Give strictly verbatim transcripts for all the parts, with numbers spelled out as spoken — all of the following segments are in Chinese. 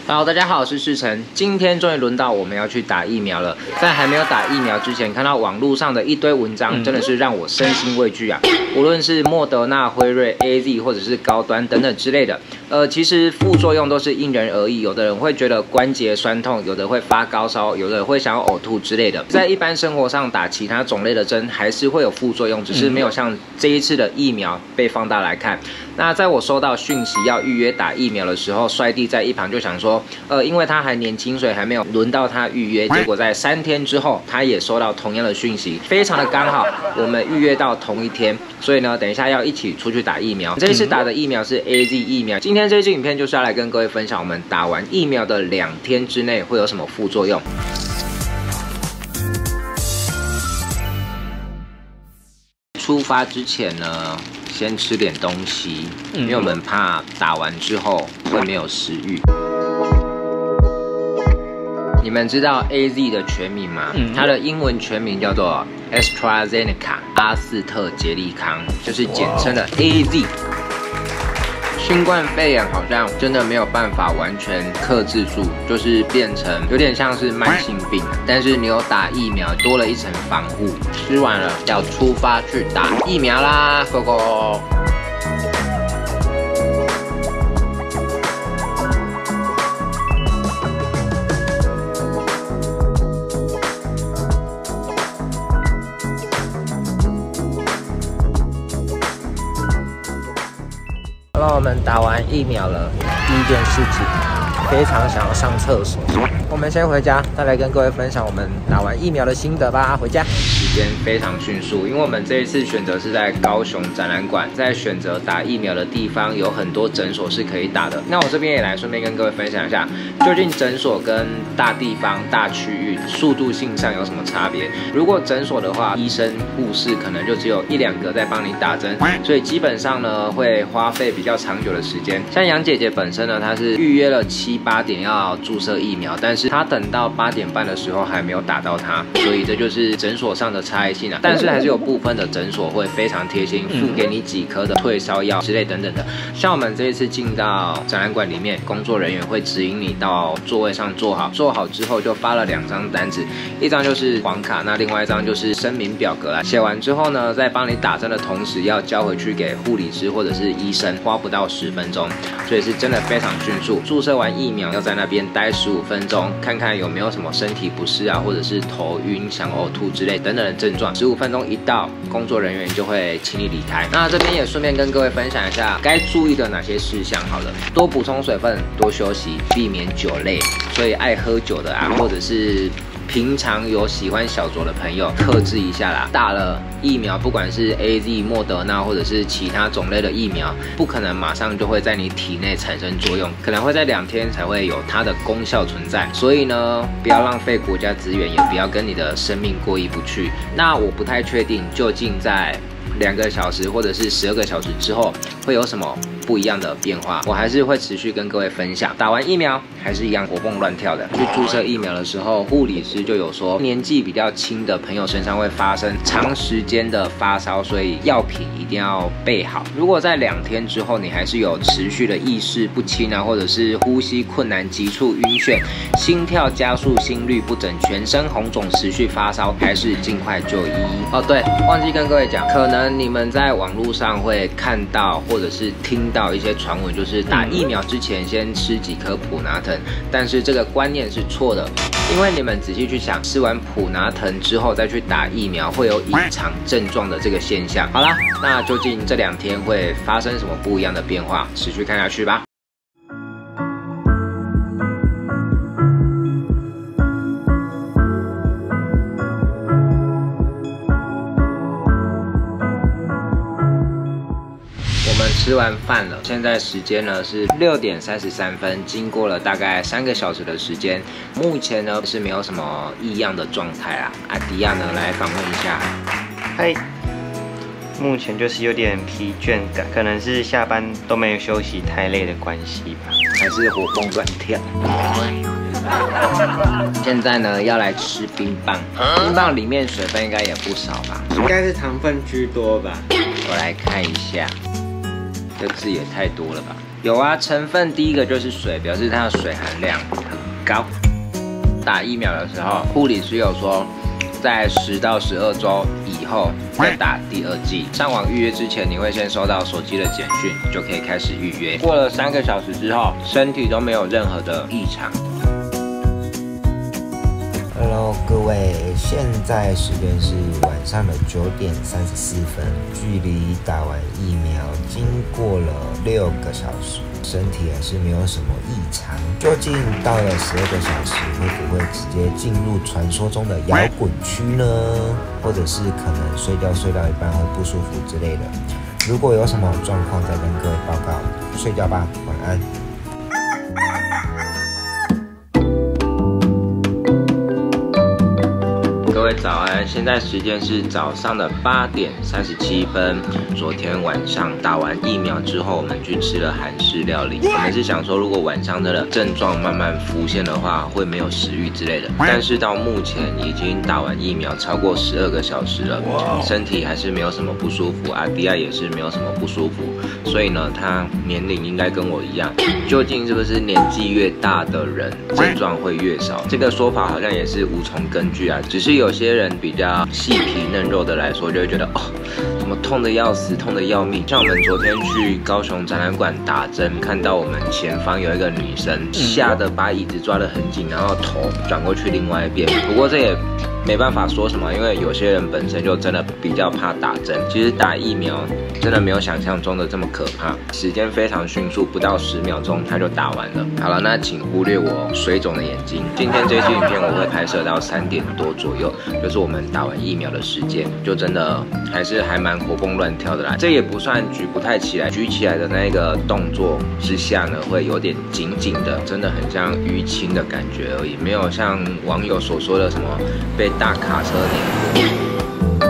Hello， 大家好，我是世成。今天终于轮到我们要去打疫苗了。在还没有打疫苗之前，看到网络上的一堆文章，真的是让我身心畏惧啊！无论是莫德纳、辉瑞、A Z 或者是高端等等之类的，呃，其实副作用都是因人而异。有的人会觉得关节酸痛，有的会发高烧，有的会想要呕吐之类的。在一般生活上打其他种类的针，还是会有副作用，只是没有像这一次的疫苗被放大来看。那在我收到讯息要预约打疫苗的时候，帅弟在一旁就想说，呃，因为他还年轻，所以还没有轮到他预约。结果在三天之后，他也收到同样的讯息，非常的刚好，我们预约到同一天。所以呢，等一下要一起出去打疫苗。这一次打的疫苗是 A Z 疫苗。今天这支影片就是要来跟各位分享，我们打完疫苗的两天之内会有什么副作用。出发之前呢，先吃点东西，因为我们怕打完之后会没有食欲。你们知道 A Z 的全名吗？嗯、它的英文全名叫做 AstraZeneca 阿斯特捷利康，就是简称的 A Z。新冠肺炎好像真的没有办法完全克制住，就是变成有点像是慢性病，但是你有打疫苗，多了一层防护。吃完了要出发去打疫苗啦 ，Go Go！ 好了，我们打完疫苗了，第一件事情，非常想要上厕所。我们先回家，再来跟各位分享我们打完疫苗的心得吧。回家，时间非常迅速，因为我们这一次选择是在高雄展览馆，在选择打疫苗的地方有很多诊所是可以打的。那我这边也来顺便跟各位分享一下，究竟诊所跟大地方、大区域速度性上有什么差别？如果诊所的话，医生、护士可能就只有一两个在帮你打针，所以基本上呢会花费比较长久的时间。像杨姐姐本身呢，她是预约了七八点要注射疫苗，但是她等到八点半的时候还没有打到她，所以这就是诊所上的差异性啊。但是还是有部分的诊所会非常贴心，付给你几颗的退烧药之类等等的。像我们这一次进到展览馆里面，工作人员会指引你到座位上坐好，坐好之后就发了两张单子，一张就是黄卡，那另外一张就是声明表格啦。写完之后呢，在帮你打针的同时，要交回去给护理师或者是医生，花不到十分钟，所以是真的非常迅速。注射完疫苗要在那边待十五分钟，看看有没有什么身体不适啊，或者是头晕、想呕吐之类等等的症状。十五分钟一到，工作人员就会请你离开。那这边也顺便跟各位分享一下该注意的哪些事项。好了，多补充水分，多休息，避免酒类。所以爱喝酒的啊，或者是平常有喜欢小酌的朋友，克制一下啦。打了疫苗，不管是 A Z、莫德纳或者是其他种类的疫苗，不可能马上就会在你体内产生作用，可能会在两天才会有它的功效存在。所以呢，不要浪费国家资源，也不要跟你的生命过意不去。那我不太确定究竟在两个小时或者是十二个小时之后会有什么不一样的变化，我还是会持续跟各位分享。打完疫苗还是一样活蹦乱跳的。去注射疫苗的时候，护理师就有说，年纪比较轻的朋友身上会发生长时间的发烧，所以药品一定要备好。如果在两天之后你还是有持续的意识不清啊，或者是呼吸困难、急促、晕眩、心跳加速、心律不整、全身红肿、持续发烧，还是尽快就医。哦，对，忘记跟各位讲，可能你们在网络上会看到或者是听到一些传闻，就是打疫苗之前先吃几颗普拿疼，但是这个观念是错的，因为你们仔细去想，吃完普拿疼之后再去打疫苗，会有隐藏症状的这个现象。好啦，那究竟这两天会发生什么不一样的变化，持续看下去吧。吃完饭了，现在时间呢是六点三十三分，经过了大概三个小时的时间，目前呢是没有什么异样的状态啊。阿迪亚呢来访问一下， 嗨，目前就是有点疲倦感，可能是下班都没有休息太累的关系吧， 还是活蹦乱跳。现在呢要来吃冰棒，冰棒里面水分应该也不少吧？ 应该是糖分居多吧？ 我来看一下。这字也太多了吧？ 有啊，成分第一个就是水，表示它的水含量很高。打疫苗的时候，护理师有说，在十到十二周以后再打第二剂。上网预约之前，你会先收到手机的简讯，就可以开始预约。过了三个小时之后，身体都没有任何的异常。 Hello， 各位，现在时间是晚上的九点三十四分，距离打完疫苗经过了六个小时，身体还是没有什么异常。究竟到了十二个小时，会不会直接进入传说中的摇滚区呢？或者是可能睡觉睡到一半会不舒服之类的？如果有什么状况，再跟各位报告。睡觉吧，晚安。 各位早安，现在时间是早上的八点三十七分。昨天晚上打完疫苗之后，我们去吃了韩式料理。我们是想说，如果晚上真的症状慢慢浮现的话，会没有食欲之类的。但是到目前已经打完疫苗超过十二个小时了，身体还是没有什么不舒服，阿迪亚也是没有什么不舒服。所以呢，他年龄应该跟我一样。究竟是不是年纪越大的人症状会越少？这个说法好像也是无从根据啊，只是有。有些人比较细皮嫩肉的来说，就会觉得哦，怎么痛得要死，痛得要命。像我们昨天去高雄展览馆打针，看到我们前方有一个女生，吓得把椅子抓得很紧，然后头转过去另外一边。不过这也没办法说什么，因为有些人本身就真的比较怕打针。其实打疫苗真的没有想象中的这么可怕，时间非常迅速，不到十秒钟它就打完了。好了，那请忽略我水肿的眼睛。今天这期影片我会拍摄到三点多左右，就是我们打完疫苗的时间，就真的还是还蛮活蹦乱跳的啦。这也不算举不太起来，举起来的那个动作之下呢，会有点紧紧的，真的很像淤青的感觉而已，没有像网友所说的什么被大卡车碾过。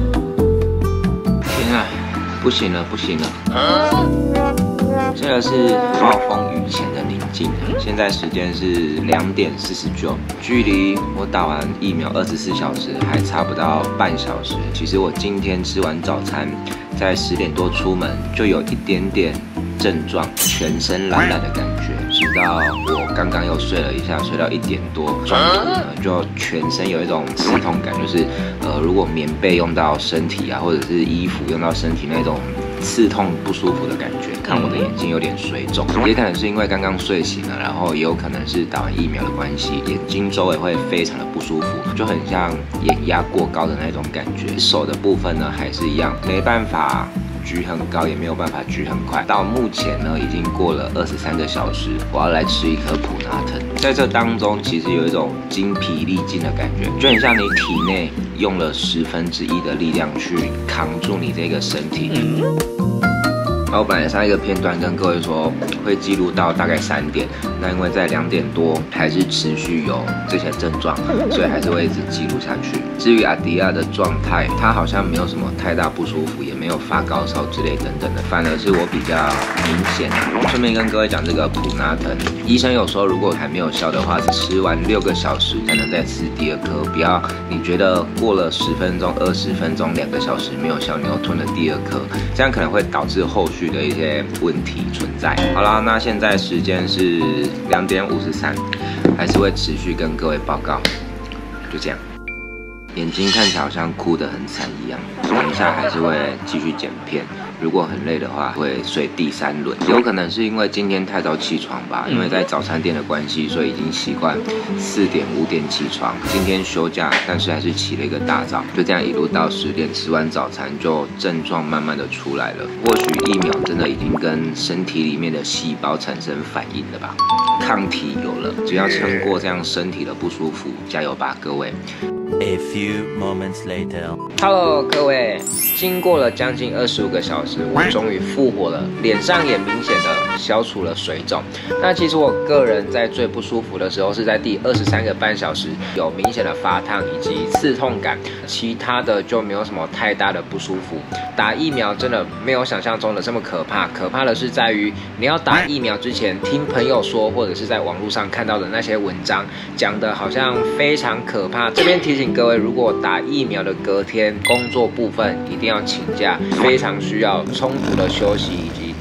天啊，不行了，不行了！这个是暴风雨前的宁静。现在时间是两点四十九，距离我打完疫苗二十四小时还差不到半小时。其实我今天吃完早餐，在十点多出门就有一点点症状，全身懒懒的感觉。直到我刚刚又睡了一下，睡到一点多，中途呢就全身有一种刺痛感，就是呃，如果棉被用到身体啊，或者是衣服用到身体那种刺痛不舒服的感觉。看我的眼睛有点水肿，也可能是因为刚刚睡醒了，然后也有可能是打完疫苗的关系，眼睛周围会非常的不舒服，就很像眼压过高的那种感觉。手的部分呢还是一样，没办法举很高，也没有办法举很快。到目前呢，已经过了二十三个小时，我要来吃一颗普拿疼。在这当中，其实有一种精疲力尽的感觉，就很像你体内用了十分之一的力量去扛住你这个身体。然后本来上一个片段跟各位说会记录到大概三点，那因为在两点多还是持续有这些症状，所以还是会一直记录下去。至于阿迪亚的状态，他好像没有什么太大不舒服，也没有发高烧之类等等的，反而是我比较明显啊。顺便跟各位讲这个普拿疼，医生有说如果还没有效的话，吃完六个小时才能再吃第二颗，不要你觉得过了十分钟、二十分钟、两个小时没有效，你又吞了第二颗，这样可能会导致后续的一些问题存在。好啦，那现在时间是两点五十三，还是会持续跟各位报告。就这样，眼睛看起来好像哭得很惨一样。等一下还是会继续剪片，如果很累的话，会睡第三轮。有可能是因为今天太早起床吧，因为在早餐店的关系，所以已经习惯四点五点起床。今天休假，但是还是起了一个大早，就这样一路到十点吃完早餐，就症状慢慢的出来了。或许疫苗真的已经跟身体里面的细胞产生反应了吧，抗体有了，只要撑过这样身体的不舒服，加油吧，各位。 A few moments later. Hello， 各位，经过了将近二十五个小时，我终于复活了，脸上也明显的消除了水肿。那其实我个人在最不舒服的时候是在第二十三个半小时，有明显的发烫以及刺痛感，其他的就没有什么太大的不舒服。打疫苗真的没有想象中的这么可怕，可怕的是在于你要打疫苗之前听朋友说，或者是在网络上看到的那些文章，讲的好像非常可怕。这边提醒各位，如果打疫苗的隔天工作部分一定要请假，非常需要充足的休息以及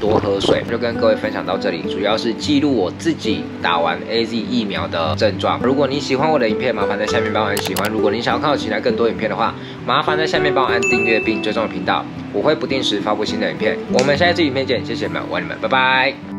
多喝水。就跟各位分享到这里，主要是记录我自己打完 A Z 疫苗的症状。如果你喜欢我的影片，麻烦在下面帮我按喜欢。如果你想要看我其他更多影片的话，麻烦在下面帮我按订阅并追踪我的频道，我会不定时发布新的影片。我们下一支影片见，谢谢你们，我爱你们，拜拜。